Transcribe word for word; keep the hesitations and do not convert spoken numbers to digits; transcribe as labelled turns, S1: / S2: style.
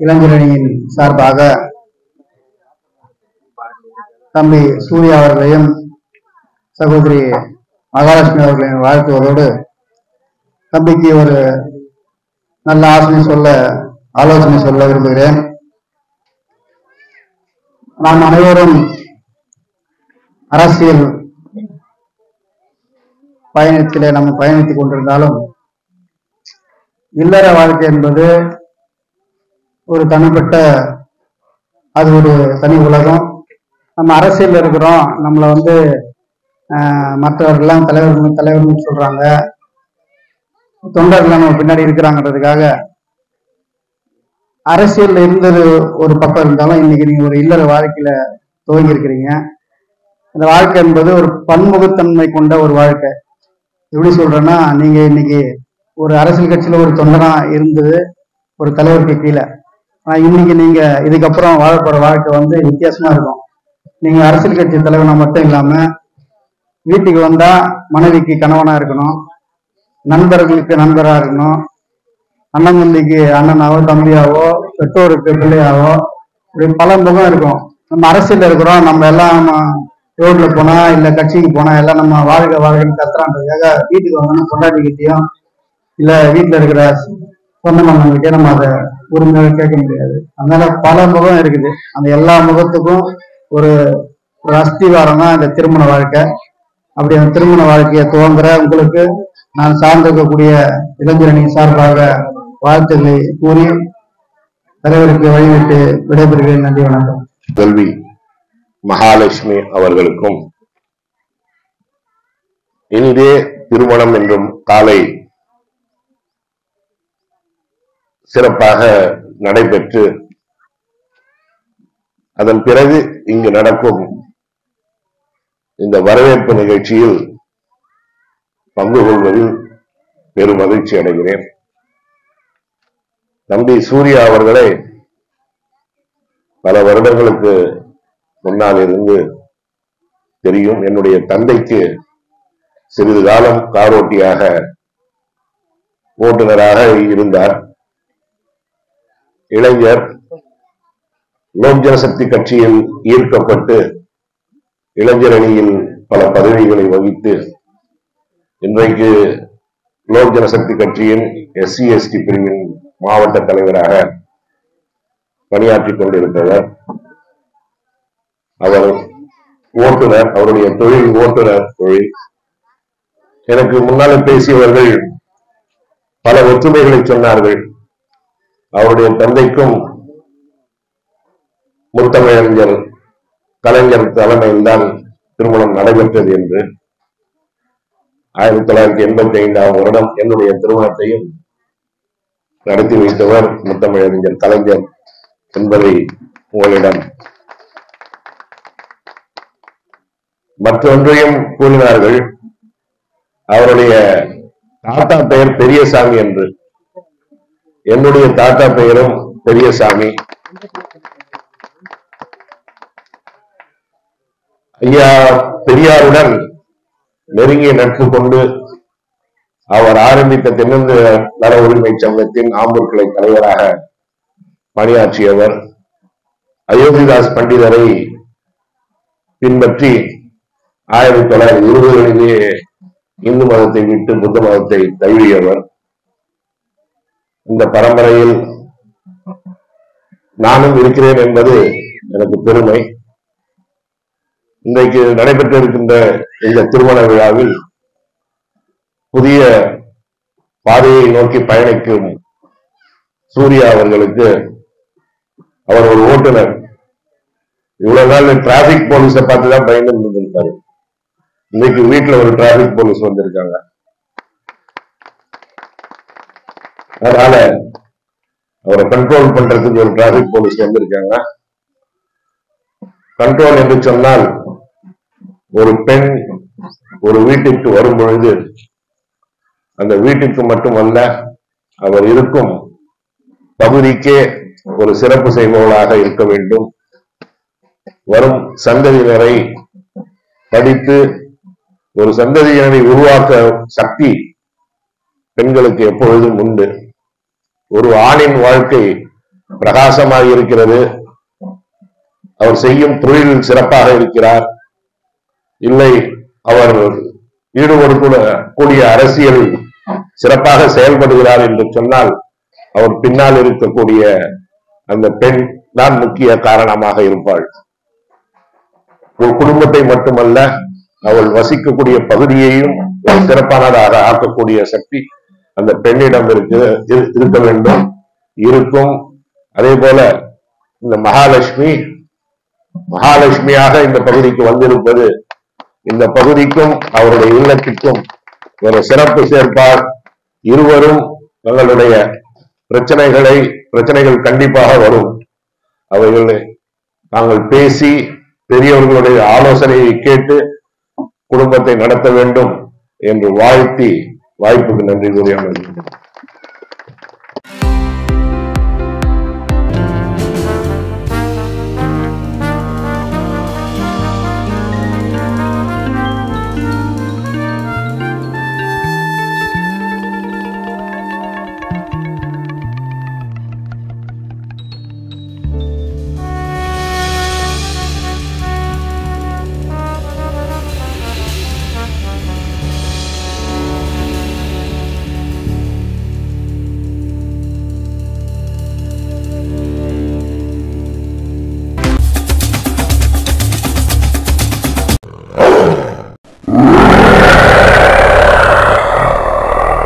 S1: இளைஞரணியின் சார்பாக தம்பி சூர்யா அவர்களையும் சகோதரி மகாலட்சுமி அவர்களையும் வாழ்த்துவதோடு தம்பிக்கு ஒரு நல்ல ஆலோசனை சொல்ல ஆலோசனை சொல்ல விரும்புகிறேன். நாம் அனைவரும் அரசியல் பயணத்திலே நம்ம பயணித்துக் கொண்டிருந்தாலும் இல்லற வாழ்க்கை என்பது ஒரு தனிப்பட்ட அது ஒரு தனி உலகம். நம்ம அரசியல் இருக்கிறோம், நம்மளை வந்து மற்றவர்கள்லாம் தலைவர்கள் தலைவர்கள் சொல்றாங்க, தொண்டர்கள் நம்ம பின்னாடி இருக்கிறாங்கிறதுக்காக அரசியல் இருந்தது ஒரு பக்கம் இருந்தாலும் இன்னைக்கு நீங்க ஒரு இல்லற வாழ்க்கையில துவங்கி இருக்கிறீங்க. இந்த வாழ்க்கை என்பது ஒரு பன்முகத்தன்மை கொண்ட ஒரு வாழ்க்கை. எப்படி சொல்றேன்னா, நீங்க இன்னைக்கு ஒரு அரசியல் கட்சியில ஒரு தொண்டனா இருந்தது ஒரு தலைவருக்கு கீழே, ஆனா இன்னைக்கு நீங்க இதுக்கப்புறம் வாழப்போற வாழ்க்கை வந்து வித்தியாசமா இருக்கும். நீங்க அரசியல் கட்சி தலைவனா மட்டும் இல்லாம வீட்டுக்கு வந்தா மனைவிக்கு கணவனா இருக்கணும், நண்பர்களுக்கு நண்பரா இருக்கணும், அண்ணன் தம்பிக்கு அண்ணனாவோ தம்பியாவோ பெற்றோருக்கு பிள்ளையாவோ இப்படி பல முகம் இருக்கும். நம்ம அரசியல் இருக்கிறோம், நம்ம எல்லாம் ரோட்ல போனா இல்ல கட்சிக்கு போனா எல்லாம் நம்ம வாழ்க வாழ்க்கைன்னு கத்துறான்றதுக்காக வீட்டுக்கு வந்தோம்னா கொண்டாடிக்கிட்டையும் இல்ல வீட்டுல இருக்கிற சொந்த மன்னங்கிட்டே நம்ம அதை உரிமையாக கேட்க முடியாது. அதனால பல முகம் இருக்குது. அந்த எல்லா முகத்துக்கும் ஒரு ஒரு அஸ்திவாரம் தான் இந்த திருமண வாழ்க்கை. அப்படி அந்த திருமண வாழ்க்கையை துவங்குற உங்களுக்கு நான் சார்ந்திருக்கக்கூடிய இளைஞரணி சார்பாக வாழ்த்துக்களை கூறி தலைவருக்கு வழிவிட்டு விடைபெறுகிறேன். நன்றி, வணக்கம்.
S2: செல்வி மகாலட்சுமி அவர்களுக்கும் இனிதே திருமணம் என்றும் காலை சிறப்பாக நடைபெற்று அதன் பிறகு இங்கு நடக்கும் இந்த வரவேற்பு நிகழ்ச்சியில் பங்கு கொள்வதில் பெரும் மகிழ்ச்சி அடைகிறேன். தம்பி சூர்யா அவர்களை பல வருடங்களுக்கு முன்னால் இருந்து தெரியும். என்னுடைய தந்தைக்கு சிறிது காலம் காரோட்டியாக ஓட்டுநராக இருந்தார். இளைஞர் லோக் ஜனசக்தி கட்சியில் ஈர்க்கப்பட்டு இளைஞர் அணியில் பல பதவிகளை வகித்து இன்றைக்கு லோக் ஜனசக்தி கட்சியின் எஸ்சி எஸ்டி பிரிவின் மாவட்ட தலைவராக பணியாற்றிக் கொண்டிருந்தவர். அவர் ஓட்டுநர், அவருடைய தொழில் ஓட்டுநர் தொழில். எனக்கு முன்னாலே பேசியவர்கள் பல ஒற்றுமைகளை சொன்னார்கள். அவருடைய தந்தைக்கும் முத்தமிழறிஞர் கலைஞர் தலைமையில் தான் திருமணம் நடைபெற்றது என்று. ஆயிரத்தி தொள்ளாயிரத்தி எண்பத்தி ஐந்தாம் வருடம் என்னுடைய திருமணத்தையும் நடத்தி வைத்தவர் முத்தமிழறிஞர் கலைஞர் என்பதை உங்களிடம் மற்றொன்றையும் கூறினார்கள். அவருடைய தாத்தா பெயர் பெரியசாமி என்று. என்னுடைய தாத்தா பெயரும் பெரியசாமி. ஐயா பெரியாருடன் நெருங்கிய நட்பு கொண்டு அவர் ஆரம்பித்த தென்னிந்திய நல உரிமை சங்கத்தின் ஆம்பூர் கிளை தலைவராக பணியாற்றியவர். அயோத்திதாஸ் பண்டிதரை பின்பற்றி ஆயிரத்தி தொள்ளாயிரத்தி இருபதுகளிலே இந்து மதத்தை விட்டு புத்த மதத்தை தழுவியவர். இந்த பரம்பரையில் நானும் இருக்கிறேன் என்பது எனக்கு பெருமை. இன்றைக்கு நடைபெற்றிருக்கின்ற இந்த திருமண விழாவில் புதிய பாதையை நோக்கி பயணிக்கும் சூர்யா அவர்களுக்கு, அவர் ஒரு ஓட்டுநர், இவ்வளவு நாள் டிராபிக் போலீஸை பார்த்துதான் பயந்து இருந்திருக்காரு. இன்னைக்கு வீட்டுல ஒரு டிராபிக் போலீஸ் வந்திருக்காங்க. அதனால அவரை கண்ட்ரோல் பண்றதுக்கு ஒரு டிராபிக் போலீஸ் வந்திருக்காங்க. கண்ட்ரோல் என்று சொன்னால் ஒரு பெண் ஒரு வீட்டிற்கு வரும் பொழுது அந்த வீட்டிற்கு மட்டுமல்ல, அவர் இருக்கும் பகுதிக்கே ஒரு சிறப்பு செய்பவளாக இருக்க வேண்டும். வரும் சந்ததியினரை படித்து ஒரு சந்ததியினரை உருவாக்க சக்தி பெண்களுக்கு எப்பொழுதும் உண்டு. ஒரு ஆணின் வாழ்க்கை பிரகாசமாக இருக்கிறது. அவர் செய்யும் தொழிலில் சிறப்பாக இருக்கிறார். இல்லை அவர் ஈடுபடு கூடிய அரசியல் சிறப்பாக செயல்படுகிறார் என்று சொன்னால் அவர் பின்னால் இருக்கக்கூடிய அந்த பெண் தான் முக்கிய காரணமாக இருப்பாள். ஒரு குடும்பத்தை மட்டுமல்ல, அவள் வசிக்கக்கூடிய பகுதியையும் சிறப்பானதாக ஆக்கக்கூடிய சக்தி அந்த பெண்ணிடம் இருக்கு இருக்க வேண்டும், இருக்கும். அதே போல இந்த மகாலட்சுமி மகாலட்சுமியாக இந்த பகுதிக்கு வந்திருப்பது இந்த பகுதிக்கும் அவருடைய இல்லத்திற்கும் ஒரு சிறப்பு சேர்ப்பார். இருவரும் தங்களுடைய பிரச்சனைகளை பிரச்சனைகள் கண்டிப்பாக வரும். அவைகளை நாங்கள் பேசி பெரியவர்களுடைய ஆலோசனையை கேட்டு குடும்பத்தை நடத்த வேண்டும் என்று வாழ்த்தி வாய்ப்புக்கு நன்றி கூறிய